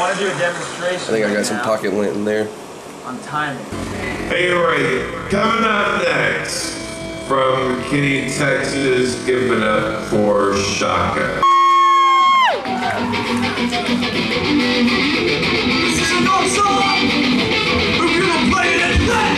want to do a demonstration. I think I got some pocket lint in there. On timing. Hey, right. Coming up next from Kitty, Texas, give it up for Shaka. This is an old song. We're gonna play it at night.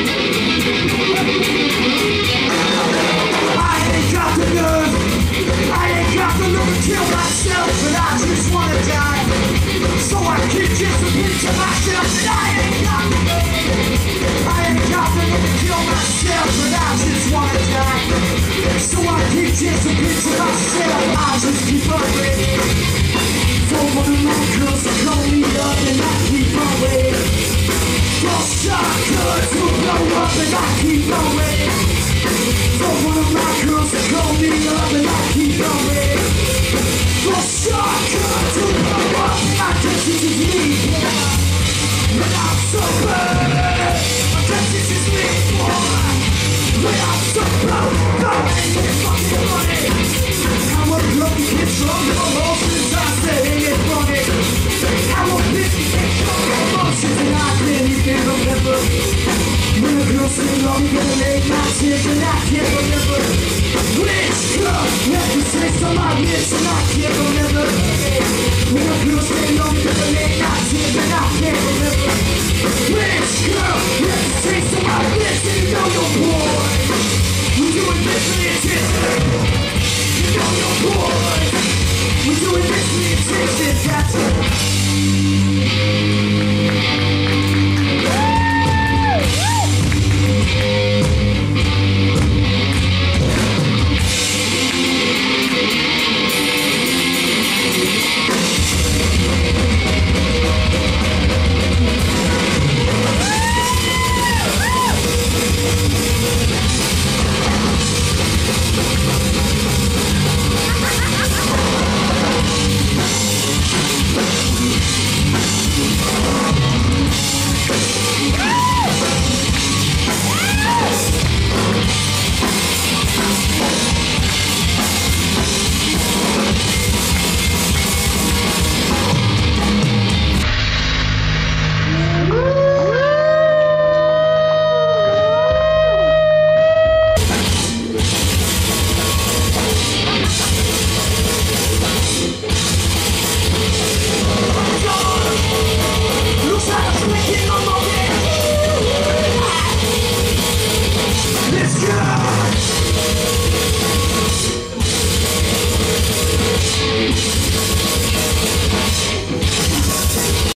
I ain't got the nerve. I ain't got the nerve to kill myself, but I just wanna die. So I keep just a piece of myself, and I ain't got the nerve. I ain't got the nerve to kill myself, but I just wanna die. So I keep just a piece of myself, I just keep on waiting. For one of my girls to call me up and I keep on waiting. For Shaka to blow up and I keep on waiting. For one of my girls to call me up and I keep on waiting. For Shaka to blow up and I guess this is me, boy. But I'm so bad, I guess this is me, boy. But I'm so proud, don't make me fucking money. I'm a broken kid from the emotions I say it's funny. I'm a bitch from the emotions and I can't even remember. When a girl said love me, gonna make my tears and I can't remember. Which girl let me taste on my lips and I can't remember. When a girl said love me, gonna make my tears and I can't remember. Which girl let me taste on my lips and you know your boy. We're doing this for the attention. You know your boy. We're doing this for the attention. That's it.